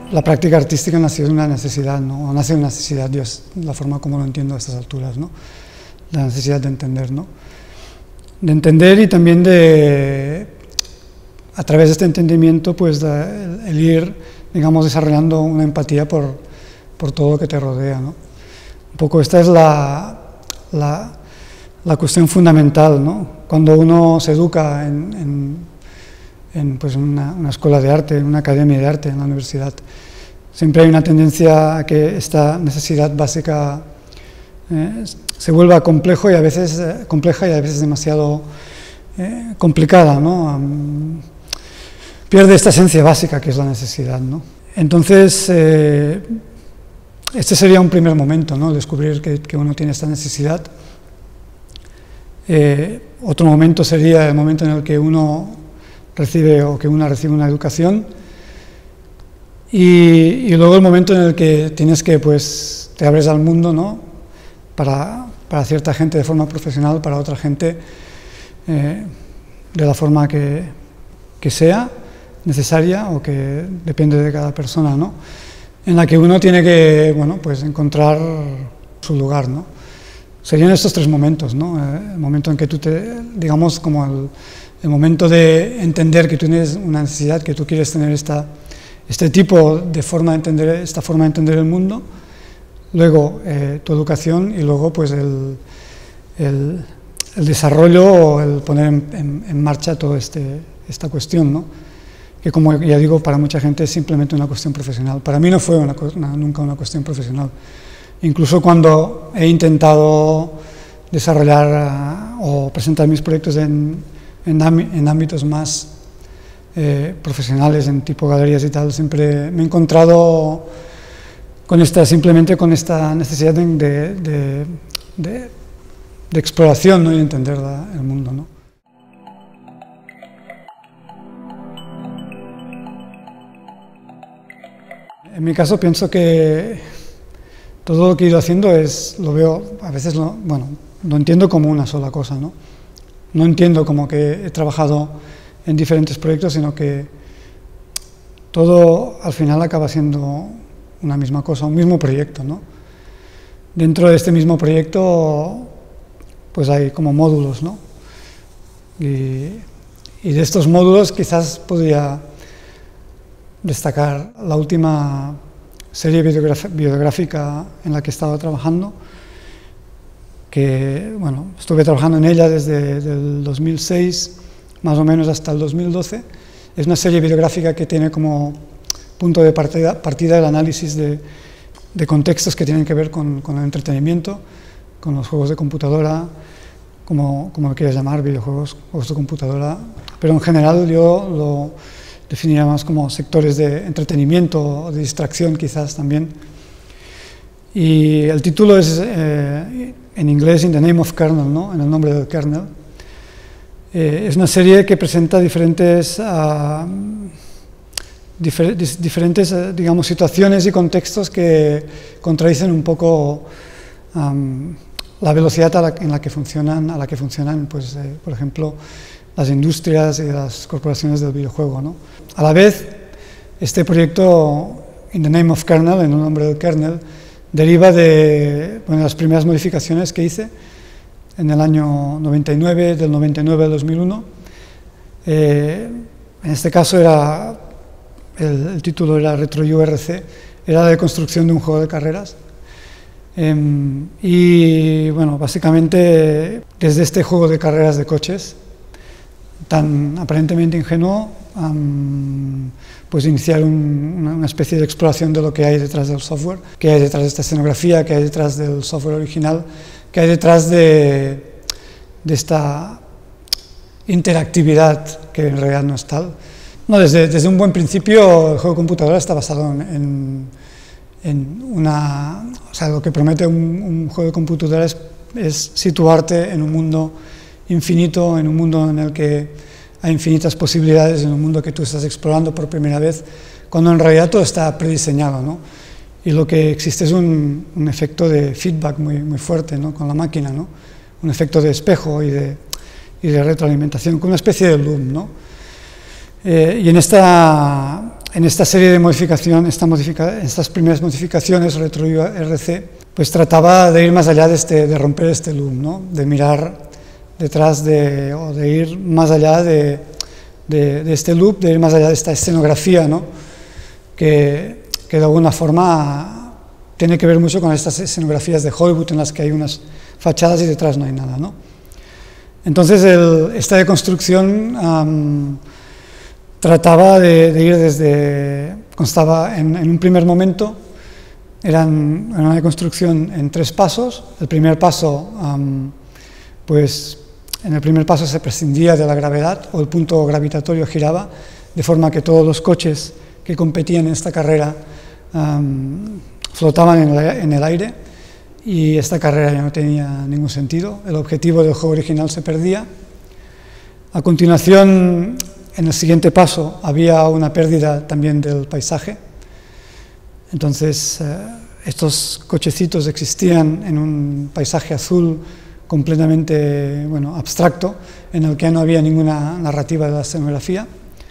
la práctica artística nació de una necesidad, ¿no? O nace de una necesidad, yo es la forma como lo entiendo a estas alturas, ¿no? La necesidad de entender, ¿no? De entender y también de, a través de este entendimiento, pues el ir, digamos, desarrollando una empatía por todo lo que te rodea, ¿no? Un poco esta es la cuestión fundamental, ¿no? Cuando uno se educa pues una escuela de arte, en una academia de arte, en la universidad, siempre hay una tendencia a que esta necesidad básica se vuelva compleja y a veces demasiado complicada, ¿no? Pierde esta esencia básica que es la necesidad, ¿no? Entonces, este sería un primer momento, ¿no? Descubrir que uno tiene esta necesidad. Otro momento sería el momento en el que uno recibe una educación y luego el momento en el que tienes que, pues, te abres al mundo, ¿no? Para cierta gente de forma profesional, para otra gente de la forma que sea necesaria o que depende de cada persona, ¿no? En la que uno tiene que, bueno, pues encontrar su lugar, ¿no? Serían estos tres momentos, ¿no? El momento en que tú digamos, como el momento de entender que tú tienes una necesidad, que tú quieres tener este tipo de forma de entender, esta forma de entender el mundo, luego tu educación y luego pues el desarrollo o el poner en marcha toda esta cuestión, ¿no? Que, como ya digo, para mucha gente es simplemente una cuestión profesional. Para mí no fue nunca una cuestión profesional. Incluso cuando he intentado desarrollar o presentar mis proyectos en ámbitos más profesionales, en tipo galerías y tal, siempre me he encontrado simplemente con esta necesidad de exploración, ¿no? Y de entender el mundo, ¿no? En mi caso pienso que todo lo que he ido haciendo lo veo, a veces lo entiendo como una sola cosa, ¿no? No entiendo como que he trabajado en diferentes proyectos, sino que todo al final acaba siendo una misma cosa, un mismo proyecto, ¿no? Dentro de este mismo proyecto pues hay como módulos, ¿no? Y de estos módulos quizás podría destacar la última serie biográfica en la que he estado trabajando, que, bueno, estuve trabajando en ella desde el 2006 más o menos hasta el 2012. Es una serie biográfica que tiene como punto de partida el análisis de contextos que tienen que ver con el entretenimiento, con los juegos de computadora, como lo quieras llamar, videojuegos, juegos de computadora, pero en general yo lo definiría más como sectores de entretenimiento o de distracción quizás también. Y el título es en inglés In the Name of Kernel, ¿no? En el nombre del kernel. Es una serie que presenta diferentes digamos, situaciones y contextos que contradicen un poco la velocidad a la que funcionan, pues, por ejemplo, las industrias y las corporaciones del videojuego, ¿no? A la vez, este proyecto In the Name of Kernel, en el nombre del kernel, deriva de las primeras modificaciones que hice en el año 99, del 99 al 2001. En este caso el título era RetroURC, era la construcción de un juego de carreras. Y bueno, básicamente desde este juego de carreras de coches, tan aparentemente ingenuo, pues iniciar una especie de exploración de lo que hay detrás del software, que hay detrás de esta escenografía, que hay detrás del software original, que hay detrás de esta interactividad que en realidad no es tal. No, desde un buen principio el juego de computadora está basado o sea, lo que promete un juego de computadora es situarte en un mundo infinito, en un mundo en el que hay infinitas posibilidades, en un mundo que tú estás explorando por primera vez, cuando en realidad todo está prediseñado, ¿no? Y lo que existe es un efecto de feedback muy fuerte, ¿no? Con la máquina, ¿no? Un efecto de espejo y de retroalimentación, con una especie de loop, ¿no? Y en esta en esta serie de estas primeras modificaciones RetroIRC, pues trataba de ir más allá de romper este loop, ¿no? De mirar detrás o de ir más allá de este loop, de ir más allá de esta escenografía, ¿no? Que de alguna forma tiene que ver mucho con estas escenografías de Hollywood en las que hay unas fachadas y detrás no hay nada, ¿no? Entonces esta deconstrucción trataba de ir constaba en un primer momento, era una deconstrucción en 3 pasos. El primer paso, pues en el primer paso se prescindía de la gravedad, o el punto gravitatorio giraba, de forma que todos los coches que competían en esta carrera flotaban en el aire, y esta carrera ya no tenía ningún sentido, el objetivo del juego original se perdía. A continuación, en el siguiente paso, había una pérdida también del paisaje. Entonces, estos cochecitos existían en un paisaje azul completamente, bueno, abstracto, en el que no había ninguna narrativa de la escenografía.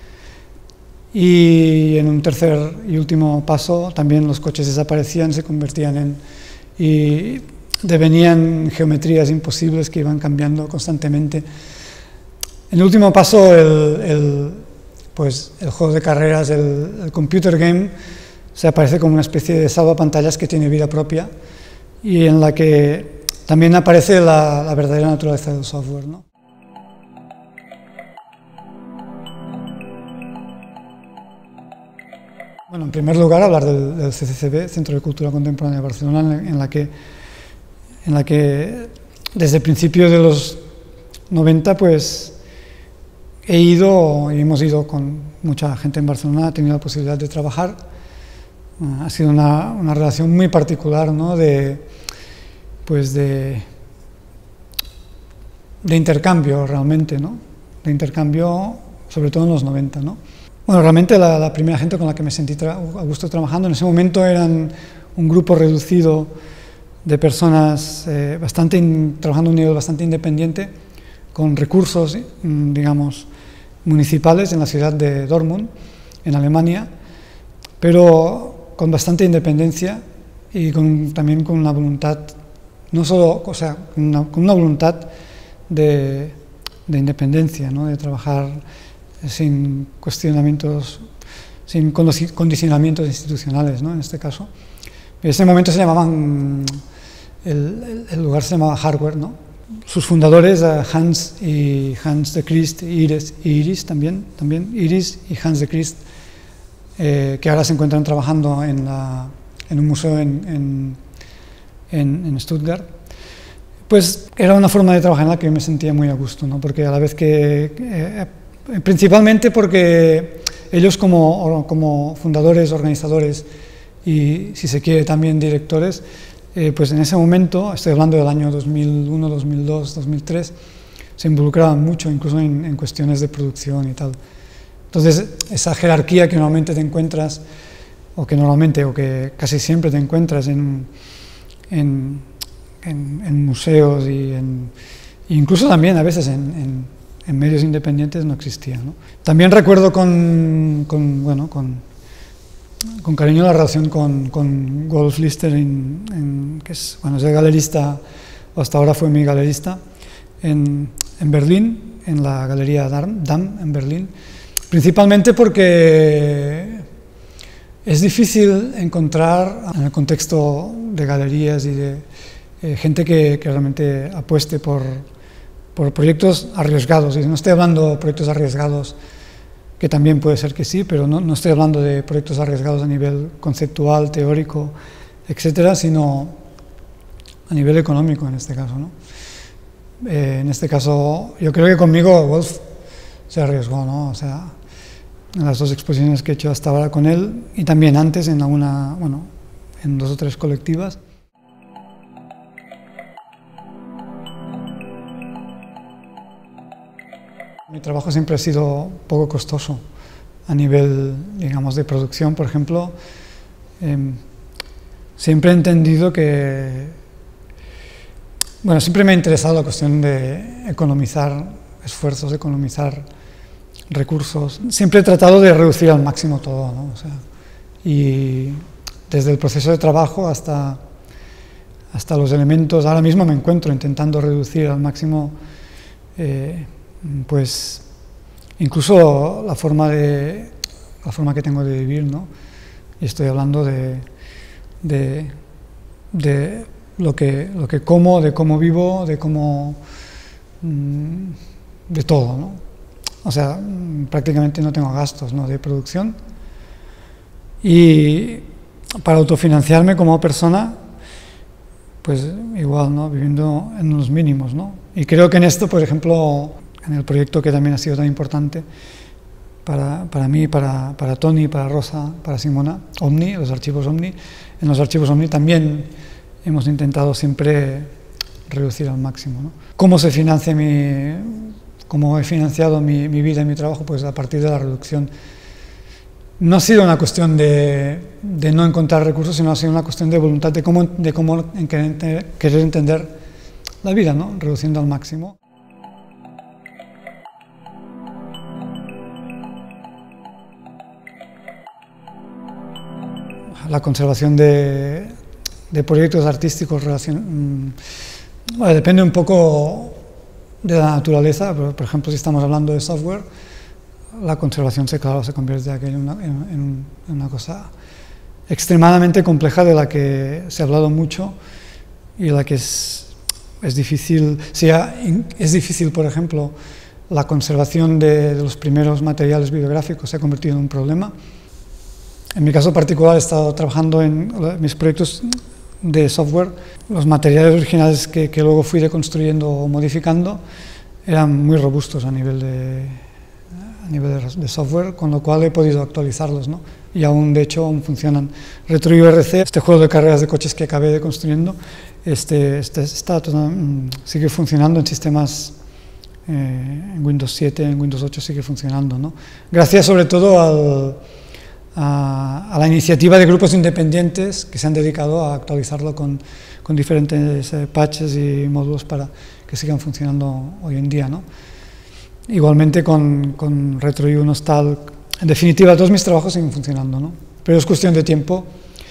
Y en un tercer y último paso, también los coches desaparecían, se convertían y devenían geometrías imposibles que iban cambiando constantemente. En el último paso, el juego de carreras, el computer game, se aparece como una especie de salvapantallas que tiene vida propia y en la que también aparece la verdadera naturaleza del software, ¿no? Bueno, en primer lugar, hablar del CCCB, Centro de Cultura Contemporánea de Barcelona, en la que desde el principio de los 90, pues hemos ido con mucha gente en Barcelona, he tenido la posibilidad de trabajar. Ha sido una relación muy particular, ¿no? de intercambio realmente, ¿no? De intercambio, sobre todo en los 90, ¿no? Bueno, realmente la primera gente con la que me sentí a gusto trabajando en ese momento eran un grupo reducido de personas trabajando a un nivel bastante independiente, con recursos, digamos, municipales en la ciudad de Dortmund, en Alemania, pero con bastante independencia y también con una voluntad, no solo, o sea, con una voluntad de independencia, ¿no? De trabajar sin cuestionamientos, sin condicionamientos institucionales, ¿no? En este caso. En ese momento se llamaban, el lugar se llamaba Hardware, ¿no? Sus fundadores, Hans de Christ, Iris también, Iris y Hans de Christ, que ahora se encuentran trabajando en un museo en Stuttgart. Pues era una forma de trabajar en la que yo me sentía muy a gusto, ¿no? Porque a la vez principalmente porque ellos como fundadores, organizadores y, si se quiere, también directores, pues en ese momento, estoy hablando del año 2001, 2002, 2003, se involucraban mucho, incluso en cuestiones de producción y tal. Entonces, esa jerarquía que normalmente te encuentras, o que casi siempre te encuentras en museos y incluso también a veces en medios independientes, no existía, ¿no? También recuerdo con cariño la relación con Wolf Lister, que es el galerista, o hasta ahora fue mi galerista, en Berlín, en la Galería Damm en Berlín, principalmente porque es difícil encontrar en el contexto de galerías y de gente que realmente apueste por proyectos arriesgados. Y no estoy hablando de proyectos arriesgados, que también puede ser que sí, pero no estoy hablando de proyectos arriesgados a nivel conceptual, teórico, etcétera, sino a nivel económico en este caso, ¿no? En este caso, yo creo que conmigo Wolf se arriesgó, ¿no? O sea, en las 2 exposiciones que he hecho hasta ahora con él, y también antes en 2 o 3 colectivas. Mi trabajo siempre ha sido poco costoso a nivel, digamos, de producción, por ejemplo. Siempre he entendido siempre me ha interesado la cuestión de economizar esfuerzos, economizar recursos. Siempre he tratado de reducir al máximo todo, ¿no? O sea, y desde el proceso de trabajo hasta los elementos. Ahora mismo me encuentro intentando reducir al máximo, pues, incluso la forma que tengo de vivir, ¿no? Y estoy hablando de lo que como, de cómo vivo, de cómo, de todo, ¿no? O sea, prácticamente no tengo gastos, ¿no?, de producción. Y para autofinanciarme como persona, pues igual, ¿no?, viviendo en los mínimos, ¿no? Y creo que en esto, por ejemplo, en el proyecto que también ha sido tan importante para mí, para Toni, para Rosa, para Simona, Omni, los archivos Omni. En los archivos Omni también hemos intentado siempre reducir al máximo, ¿no? ¿Cómo he financiado mi vida y mi trabajo? Pues a partir de la reducción. No ha sido una cuestión de no encontrar recursos, sino ha sido una cuestión de voluntad, de cómo querer entender la vida, ¿no?, reduciendo al máximo. La conservación de proyectos artísticos depende un poco de la naturaleza, pero, por ejemplo, si estamos hablando de software, la conservación se convierte en una cosa extremadamente compleja, de la que se ha hablado mucho y de la que es difícil. Es difícil, por ejemplo, la conservación de los primeros materiales videográficos se ha convertido en un problema. En mi caso particular he estado trabajando en mis proyectos de software. Los materiales originales que luego fui deconstruyendo o modificando eran muy robustos a nivel de software, con lo cual he podido actualizarlos, ¿no? Y aún, de hecho, aún funcionan. RetroIRC, este juego de carreras de coches que acabé deconstruyendo, sigue funcionando en sistemas, en Windows 7, en Windows 8 sigue funcionando, ¿no? Gracias sobre todo a la iniciativa de grupos independientes que se han dedicado a actualizarlo con diferentes patches y módulos para que sigan funcionando hoy en día, ¿no? Igualmente con RetroIU, Nostalg. En definitiva, todos mis trabajos siguen funcionando, ¿no? Pero es cuestión de tiempo.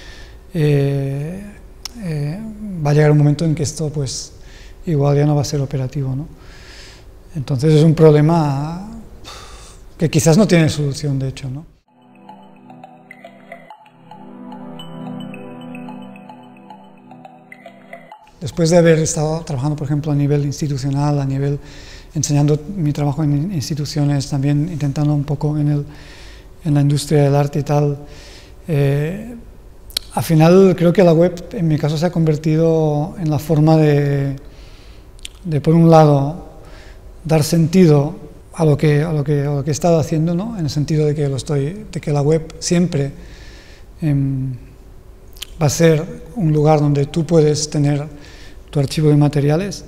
Va a llegar un momento en que esto, pues, igual ya no va a ser operativo, ¿no? Entonces es un problema que quizás no tiene solución, de hecho, ¿no? Después de haber estado trabajando, por ejemplo, a nivel institucional, enseñando mi trabajo en instituciones, también intentando un poco en la industria del arte y tal, al final creo que la web, en mi caso, se ha convertido en la forma de por un lado, dar sentido a lo que he estado haciendo, ¿no?, en el sentido de que la web siempre va a ser un lugar donde tú puedes tener tu archivo de materiales,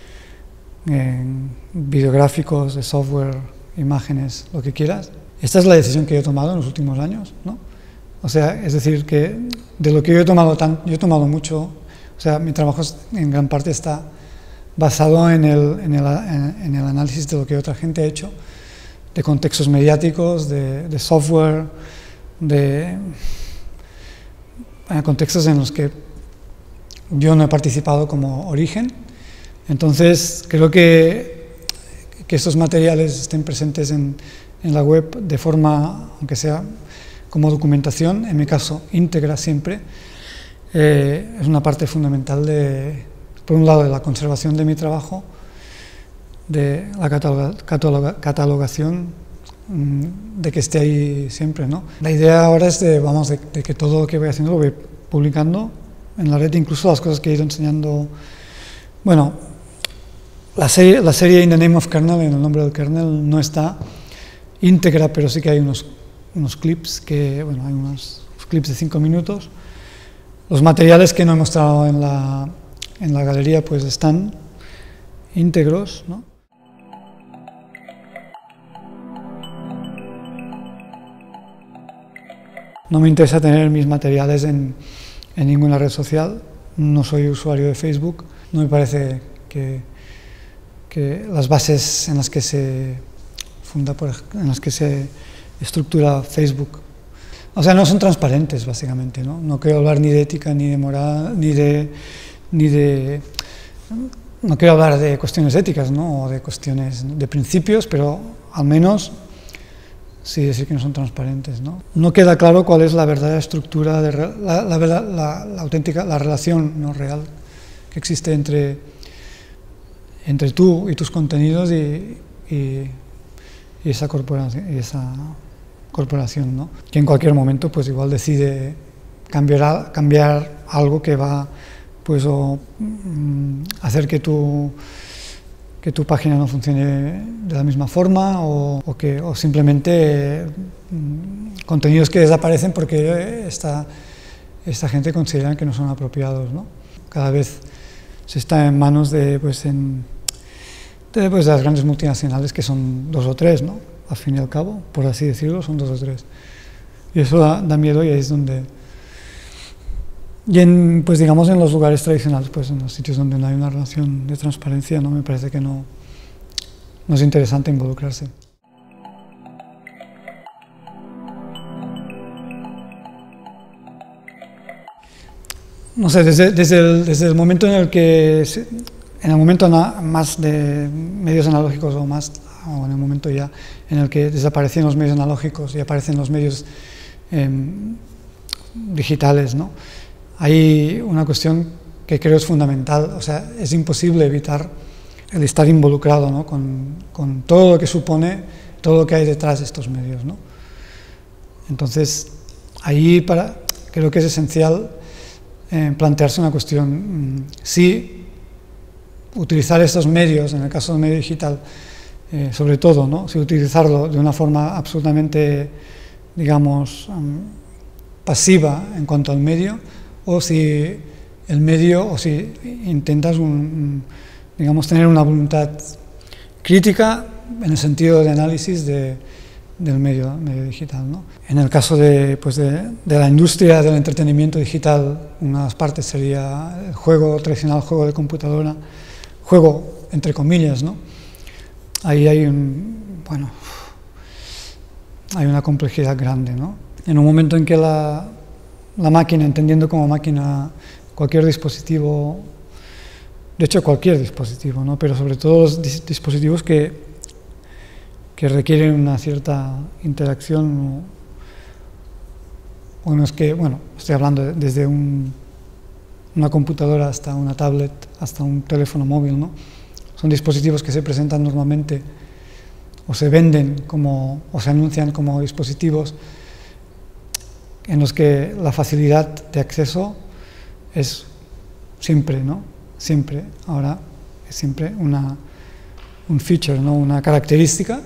videográficos, de software, imágenes, lo que quieras. Esta es la decisión que yo he tomado en los últimos años, ¿no? O sea, es decir, que de lo que yo he tomado mucho. O sea, mi trabajo en gran parte está basado en el análisis de lo que otra gente ha hecho, de contextos mediáticos, de software, de contextos en los que yo no he participado como origen. Entonces, creo que estos materiales estén presentes en la web de forma, aunque sea como documentación, en mi caso íntegra siempre, es una parte fundamental por un lado, de la conservación de mi trabajo, de la catalogación, de que esté ahí siempre, ¿no? La idea ahora es de que todo lo que voy haciendo lo voy publicando en la red, incluso las cosas que he ido enseñando. Bueno, la serie In the Name of Kernel, en el nombre del kernel, no está íntegra, pero sí que hay unos clips hay unos clips de 5 minutos. Los materiales que no he mostrado en la galería, pues están íntegros, ¿no? No me interesa tener mis materiales en ninguna red social. No soy usuario de Facebook. No me parece que las bases en las que se en las que se estructura Facebook. O sea, no son transparentes, básicamente, ¿no? No quiero hablar ni de ética, ni de moral, no quiero hablar de cuestiones éticas, ¿no? O de cuestiones de principios, pero al menos sí decir que no son transparentes, ¿no? No queda claro cuál es la verdadera estructura, la auténtica, la relación no real que existe entre tú y tus contenidos y esa corporación, ¿no? Que en cualquier momento pues igual decide cambiar algo que va pues hacer que tu página no funcione de la misma forma o simplemente contenidos que desaparecen porque esta gente considera que no son apropiados, ¿no? Cada vez se está en manos de las grandes multinacionales, que son 2 o 3, ¿no? Al fin y al cabo, por así decirlo, son 2 o 3. Y eso da miedo, y ahí es donde... Y pues digamos en los lugares tradicionales, pues en los sitios donde no hay una relación de transparencia, ¿no? Me parece que no es interesante involucrarse. No sé, desde el momento en el que... En el momento más de medios analógicos o en el momento ya en el que desaparecen los medios analógicos y aparecen los medios digitales, ¿no? Hay una cuestión que creo es fundamental, o sea, es imposible evitar el estar involucrado, ¿no? con todo lo que supone, todo lo que hay detrás de estos medios, ¿no? Entonces, ahí creo que es esencial plantearse una cuestión, si utilizar estos medios, en el caso del medio digital, sobre todo, ¿no? Si utilizarlo de una forma absolutamente, digamos, pasiva en cuanto al medio, o si el medio, o si intentas, digamos, tener una voluntad crítica en el sentido de análisis del medio digital, ¿no? En el caso de la industria del entretenimiento digital, una de las partes sería el juego tradicional, juego de computadora, juego entre comillas, ¿no? Ahí hay una complejidad grande, ¿no? En un momento en que la máquina, entendiendo como máquina cualquier dispositivo, de hecho cualquier dispositivo, ¿no? Pero sobre todo los dispositivos que requieren una cierta interacción, o en los que, bueno, estoy hablando desde una computadora hasta una tablet, hasta un teléfono móvil, ¿no? Son dispositivos que se presentan normalmente o se venden o se anuncian como dispositivos en los que la facilidad de acceso es siempre, ¿no? Siempre, ahora es siempre un feature, ¿no? Una característica,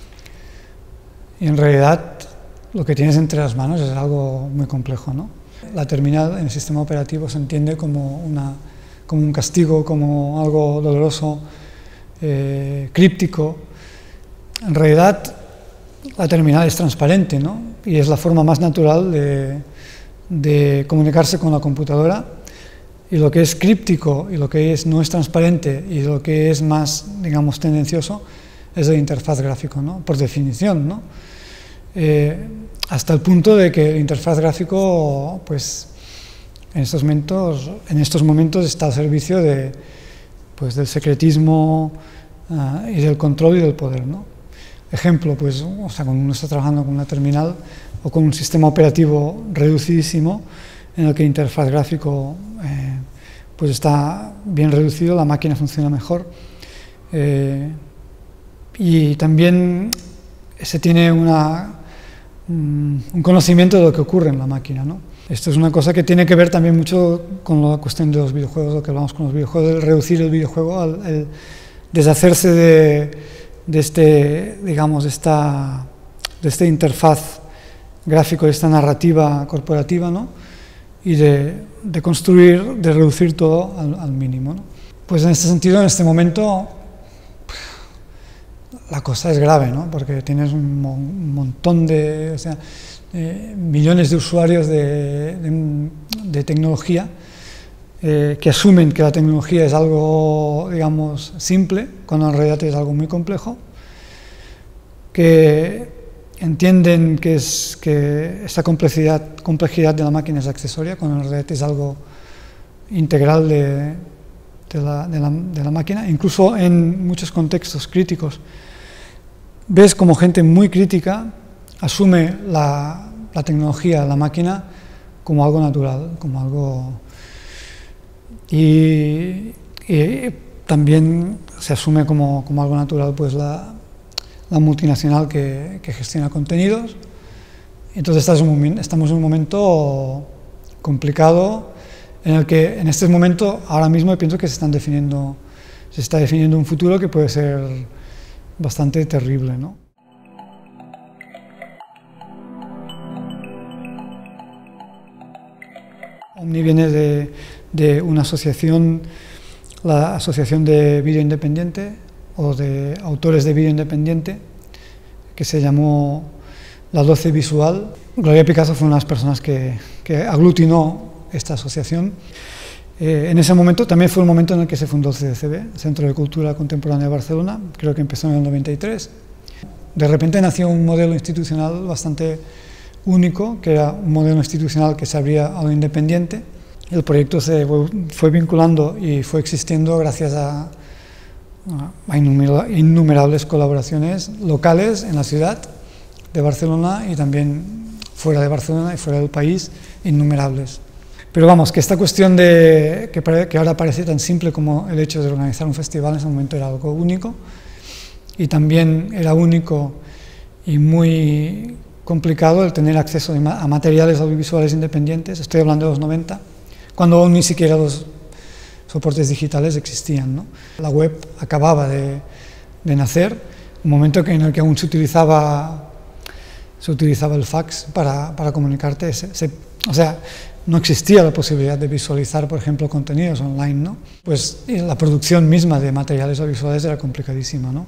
y en realidad lo que tienes entre las manos es algo muy complejo, ¿no? La terminal en el sistema operativo se entiende como un castigo, como algo doloroso, críptico. En realidad la terminal es transparente, ¿no? Y es la forma más natural de comunicarse con la computadora, y lo que es críptico y lo que no es transparente y lo que es más, digamos, tendencioso es el interfaz gráfico, ¿no? Por definición, ¿no? Hasta el punto de que el interfaz gráfico, pues, en estos momentos está al servicio del secretismo y del control y del poder, ¿no? Ejemplo, pues, o sea, cuando uno está trabajando con una terminal o con un sistema operativo reducidísimo, en el que el interfaz gráfico pues está bien reducido, la máquina funciona mejor, y también se tiene un conocimiento de lo que ocurre en la máquina, ¿no? Esto es una cosa que tiene que ver también mucho con la cuestión de los videojuegos, lo que hablamos con los videojuegos, el reducir el videojuego, el deshacerse de esta interfaz gráfico, de esta narrativa corporativa, ¿no? Y de reducir todo al mínimo, ¿no? Pues en este sentido, en este momento, la cosa es grave, ¿no? Porque tienes un montón millones de usuarios de tecnología que asumen que la tecnología es algo, digamos, simple, cuando en realidad es algo muy complejo, que entienden que esta complejidad de la máquina es accesoria, cuando en realidad es algo integral de la máquina. Incluso en muchos contextos críticos ves como gente muy crítica asume la tecnología, la máquina, como algo natural, como algo... Y también se asume como algo natural pues la multinacional que gestiona contenidos. Entonces estamos en un momento complicado en el que en este momento, ahora mismo pienso que se está definiendo un futuro que puede ser bastante terrible, ¿no? Omni viene de una asociación, la Asociación de Vídeo Independiente o de Autores de Vídeo Independiente, que se llamó La 12 Visual. Gloria Picazo fue una de las personas que aglutinó esta asociación. En ese momento también fue el momento en el que se fundó el CDCB, Centro de Cultura Contemporánea de Barcelona, creo que empezó en el 93. De repente nació un modelo institucional bastante único, que era un modelo institucional que se abría a lo independiente. El proyecto se fue vinculando y fue existiendo gracias a innumerables colaboraciones locales en la ciudad de Barcelona y también fuera de Barcelona y fuera del país, innumerables. Pero vamos, que esta cuestión que ahora parece tan simple como el hecho de organizar un festival, en ese momento era algo único, y también era único y muy complicado el tener acceso a materiales audiovisuales independientes. Estoy hablando de los 90, cuando aún ni siquiera los soportes digitales existían, ¿no? La web acababa de nacer, un momento en el que aún se utilizaba el fax para comunicarte. O sea, no existía la posibilidad de visualizar, por ejemplo, contenidos online, ¿no? Pues la producción misma de materiales audiovisuales era complicadísima, ¿no?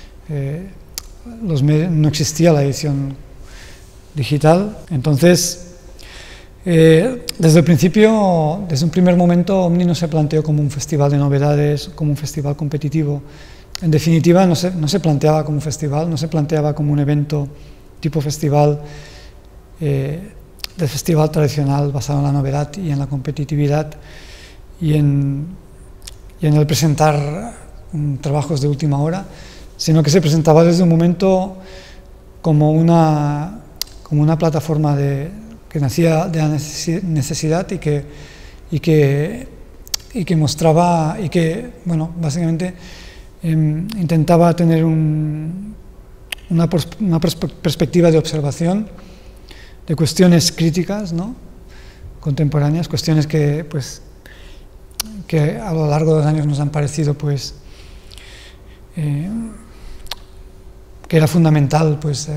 No existía la edición digital. Entonces, desde el principio, desde un primer momento, Omni no se planteó como un festival de novedades, como un festival competitivo. En definitiva, no se planteaba como un festival, no se planteaba como un evento tipo festival, de festival tradicional basado en la novedad y en la competitividad y en el presentar trabajos de última hora, sino que se presentaba desde un momento como una plataforma que nacía de la necesidad y que mostraba y que, bueno, básicamente intentaba tener una perspectiva de observación de cuestiones críticas, ¿no?, contemporáneas, cuestiones que a lo largo de los años nos han parecido pues que era fundamental pues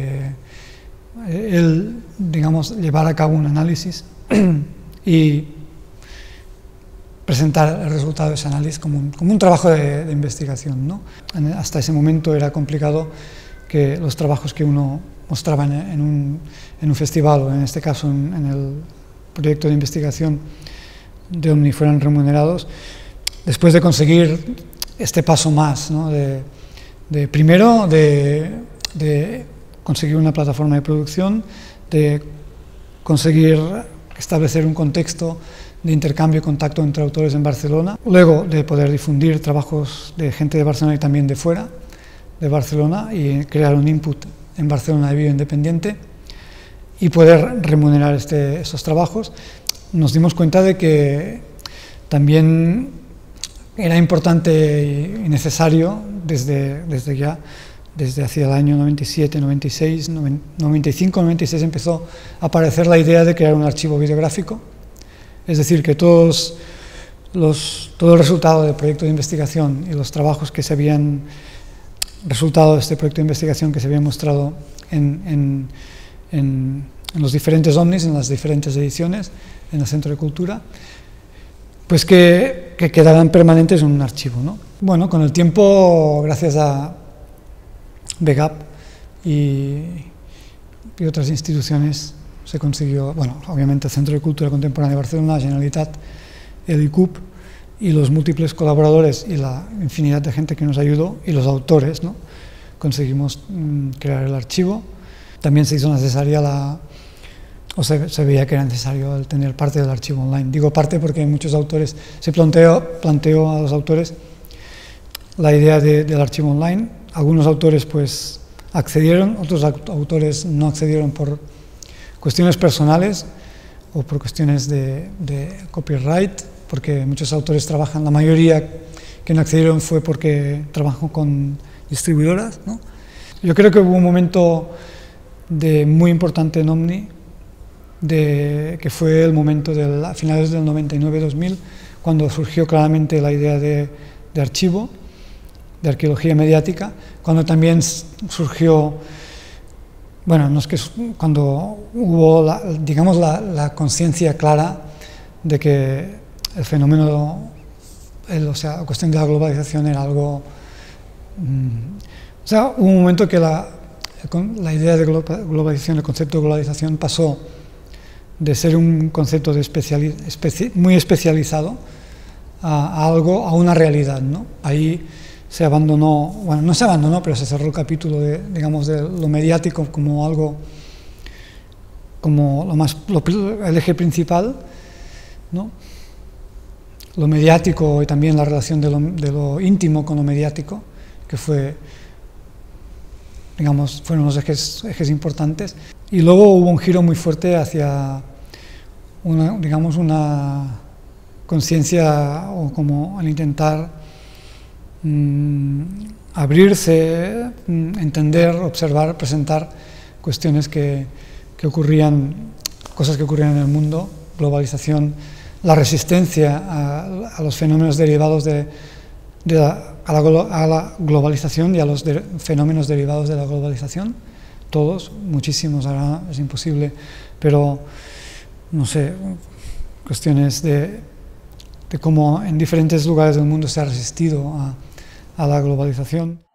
digamos, llevar a cabo un análisis y presentar el resultado de ese análisis como un trabajo de investigación, ¿no? Hasta ese momento era complicado que los trabajos que uno mostraba en un festival, o en este caso en el proyecto de investigación de Omni, fueran remunerados. Después de conseguir este paso más, ¿no?, primero de conseguir una plataforma de producción, de conseguir establecer un contexto de intercambio y contacto entre autores en Barcelona, luego de poder difundir trabajos de gente de Barcelona y también de fuera de Barcelona y crear un input en Barcelona de vídeo independiente y poder remunerar estos trabajos. Nos dimos cuenta de que también era importante y necesario desde hacia el año 97, 96, 95, 96 empezó a aparecer la idea de crear un archivo videográfico, es decir, que todo el resultado del proyecto de investigación y los trabajos que se habían resultado de este proyecto de investigación que se había mostrado en los diferentes Omnis, en las diferentes ediciones, en el Centro de Cultura, pues que quedaran permanentes en un archivo, ¿no? Bueno, con el tiempo, gracias a BEGAP y otras instituciones, se consiguió, bueno, obviamente el Centro de Cultura Contemporánea de Barcelona, la Generalitat, el ICUP y los múltiples colaboradores y la infinidad de gente que nos ayudó y los autores, ¿no?, conseguimos crear el archivo. También se hizo necesaria se veía que era necesario el tener parte del archivo online. Digo parte porque muchos autores, se planteó a los autores la idea del archivo online. Algunos autores pues accedieron, otros autores no accedieron por cuestiones personales o por cuestiones de copyright, porque muchos autores trabajan, la mayoría que no accedieron fue porque trabajan con distribuidoras, ¿no? Yo creo que hubo un momento muy importante en Omni, que fue el momento a finales del 99-2000, cuando surgió claramente la idea de archivo, de arqueología mediática, cuando también surgió, bueno, no es que cuando hubo, la conciencia clara de que el fenómeno, la cuestión de la globalización era algo, hubo un momento que la idea de globalización, el concepto de globalización pasó de ser un concepto muy especializado a una realidad, ¿no? Ahí se abandonó, bueno, no se abandonó, pero se cerró el capítulo de lo mediático como algo, como el eje principal, ¿no? Lo mediático y también la relación de lo íntimo con lo mediático, que fueron los ejes importantes. Y luego hubo un giro muy fuerte hacia una conciencia, o como al intentar abrirse, entender, observar, presentar cuestiones que ocurrían, cosas que ocurrían en el mundo, globalización, la resistencia a los fenómenos derivados a la globalización y a los fenómenos derivados de la globalización, todos, muchísimos, ahora es imposible, pero no sé, cuestiones de cómo en diferentes lugares del mundo se ha resistido a la globalización.